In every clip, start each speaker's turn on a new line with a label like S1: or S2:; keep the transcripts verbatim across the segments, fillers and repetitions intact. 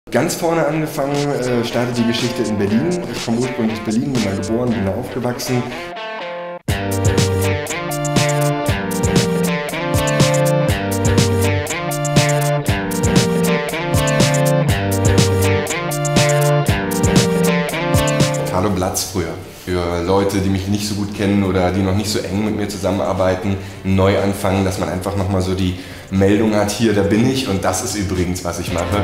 S1: Ganz vorne angefangen äh, startet die Geschichte in Berlin. Ich komme ursprünglich aus Berlin, bin da geboren, bin da aufgewachsen. Carlo Blatz früher. Für Leute, die mich nicht so gut kennen oder die noch nicht so eng mit mir zusammenarbeiten, einen Neuanfang, dass man einfach nochmal so die Meldung hat, hier, da bin ich und das ist übrigens, was ich mache.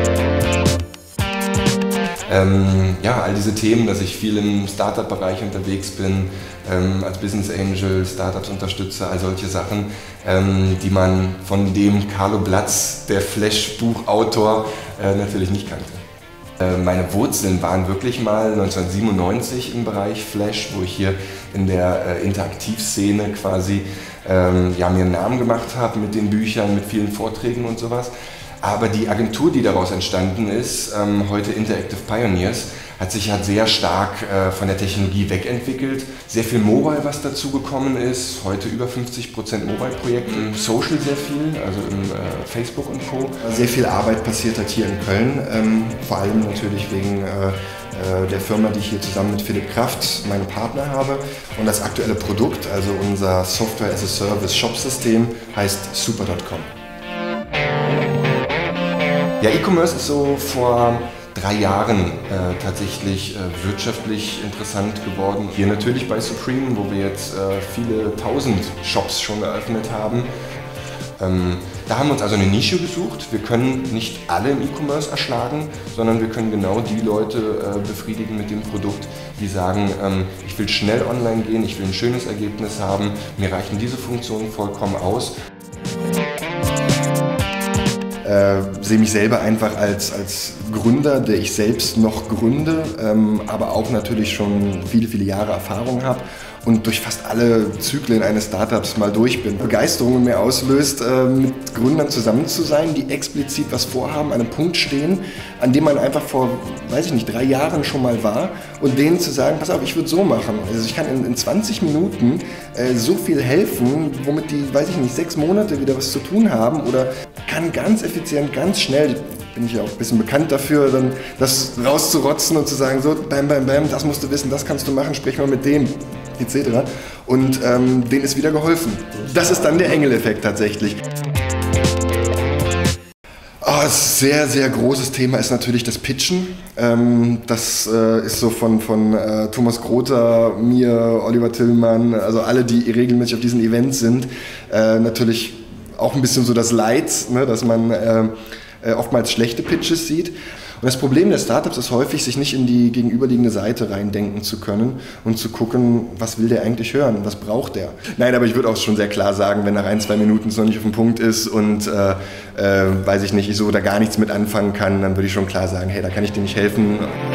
S1: Ähm, ja, all diese Themen, dass ich viel im Startup-Bereich unterwegs bin, ähm, als Business Angel, Startups unterstütze, all solche Sachen, ähm, die man von dem Carlo Blatz, der Flash-Buchautor, äh, natürlich nicht kannte. Meine Wurzeln waren wirklich mal neunzehnhundertsiebenundneunzig im Bereich Flash, wo ich hier in der äh, Interaktivszene quasi ähm, ja, mir einen Namen gemacht habe mit den Büchern, mit vielen Vorträgen und sowas. Aber die Agentur, die daraus entstanden ist, ähm, heute Interactive Pioneers, hat sich halt sehr stark äh, von der Technologie wegentwickelt. Sehr viel Mobile, was dazu gekommen ist. Heute über fünfzig Prozent Mobile-Projekte. Im Social sehr viel, also im äh, Facebook und Co. Sehr viel Arbeit passiert hat hier in Köln. Ähm, vor allem natürlich wegen äh, der Firma, die ich hier zusammen mit Philipp Kraft, meinen Partner, habe. Und das aktuelle Produkt, also unser Software as a Service Shop-System, heißt super Punkt com. Ja, E-Commerce ist so vor drei Jahren äh, tatsächlich äh, wirtschaftlich interessant geworden. Hier natürlich bei Supreme, wo wir jetzt äh, viele tausend Shops schon eröffnet haben. Ähm, da haben wir uns also eine Nische gesucht. Wir können nicht alle im E-Commerce erschlagen, sondern wir können genau die Leute äh, befriedigen mit dem Produkt, die sagen, ähm, ich will schnell online gehen, ich will ein schönes Ergebnis haben, mir reichen diese Funktionen vollkommen aus. Äh, sehe mich selber einfach als, als Gründer, der ich selbst noch gründe, ähm, aber auch natürlich schon viele, viele Jahre Erfahrung habe und durch fast alle Zyklen eines Startups mal durch bin. Begeisterung in mir auslöst, äh, mit Gründern zusammen zu sein, die explizit was vorhaben, an einem Punkt stehen, an dem man einfach vor, weiß ich nicht, drei Jahren schon mal war und denen zu sagen, pass auf, ich würde so machen. Also ich kann in, in zwanzig Minuten äh, so viel helfen, womit die, weiß ich nicht, sechs Monate wieder was zu tun haben oder kann ganz effizient, ganz schnell, bin ich ja auch ein bisschen bekannt dafür, dann das rauszurotzen und zu sagen, so, bam, bam, bam, das musst du wissen, das kannst du machen, sprich mal mit dem, et cetera. Und ähm, denen ist wieder geholfen. Das ist dann der Engeleffekt tatsächlich. Oh, ein sehr, sehr großes Thema ist natürlich das Pitchen. Ähm, das äh, ist so von, von äh, Thomas Grother, mir, Oliver Tillmann, also alle, die regelmäßig auf diesen Events sind, äh, natürlich auch ein bisschen so das Leid, ne, dass man äh, äh, oftmals schlechte Pitches sieht. Und das Problem der Startups ist häufig, sich nicht in die gegenüberliegende Seite reindenken zu können und zu gucken, was will der eigentlich hören, was braucht der. Nein, aber ich würde auch schon sehr klar sagen, wenn nach ein, zwei Minuten es noch nicht auf dem Punkt ist und äh, äh, weiß ich nicht, ich so da gar nichts mit anfangen kann, dann würde ich schon klar sagen, hey, da kann ich dir nicht helfen.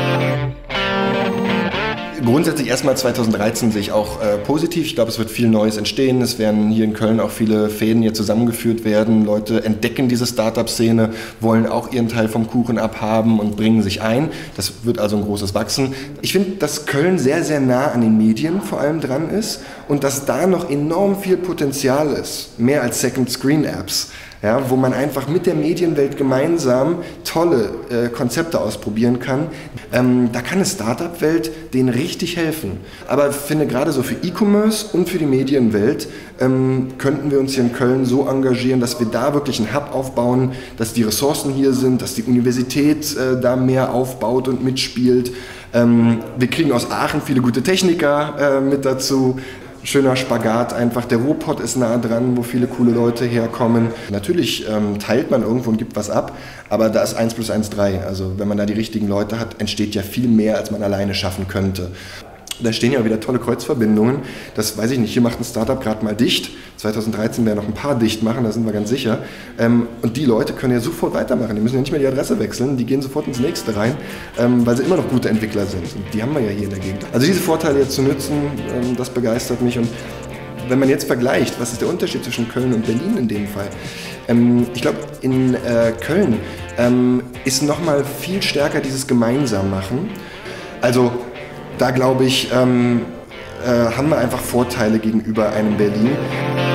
S1: Grundsätzlich erstmal zweitausenddreizehn sehe ich auch äh, positiv. Ich glaube, es wird viel Neues entstehen. Es werden hier in Köln auch viele Fäden hier zusammengeführt werden. Leute entdecken diese Startup-Szene, wollen auch ihren Teil vom Kuchen abhaben und bringen sich ein. Das wird also ein großes Wachsen. Ich finde, dass Köln sehr, sehr nah an den Medien vor allem dran ist und dass da noch enorm viel Potenzial ist. Mehr als Second-Screen-Apps. Ja, wo man einfach mit der Medienwelt gemeinsam tolle äh, Konzepte ausprobieren kann. Ähm, da kann eine Startup-Welt denen richtig helfen. Aber ich finde, gerade so für E-Commerce und für die Medienwelt ähm, könnten wir uns hier in Köln so engagieren, dass wir da wirklich einen Hub aufbauen, dass die Ressourcen hier sind, dass die Universität äh, da mehr aufbaut und mitspielt. Ähm, wir kriegen aus Aachen viele gute Techniker äh, mit dazu. Schöner Spagat einfach, der Ruhrpott ist nah dran, wo viele coole Leute herkommen. Natürlich ähm, teilt man irgendwo und gibt was ab, aber da ist eins plus eins drei. Also wenn man da die richtigen Leute hat, entsteht ja viel mehr, als man alleine schaffen könnte. Da stehen ja wieder tolle Kreuzverbindungen. Das weiß ich nicht, hier macht ein Startup gerade mal dicht. zweitausenddreizehn werden noch ein paar dicht machen, da sind wir ganz sicher. Ähm, und die Leute können ja sofort weitermachen. Die müssen ja nicht mehr die Adresse wechseln, die gehen sofort ins nächste rein, ähm, weil sie immer noch gute Entwickler sind. Und die haben wir ja hier in der Gegend. Also diese Vorteile jetzt zu nutzen, ähm, das begeistert mich. Und wenn man jetzt vergleicht, was ist der Unterschied zwischen Köln und Berlin in dem Fall? Ähm, ich glaube, in äh, Köln ähm, ist nochmal viel stärker dieses Gemeinsammachen. Also da glaube ich, ähm, äh, haben wir einfach Vorteile gegenüber einem Berlin.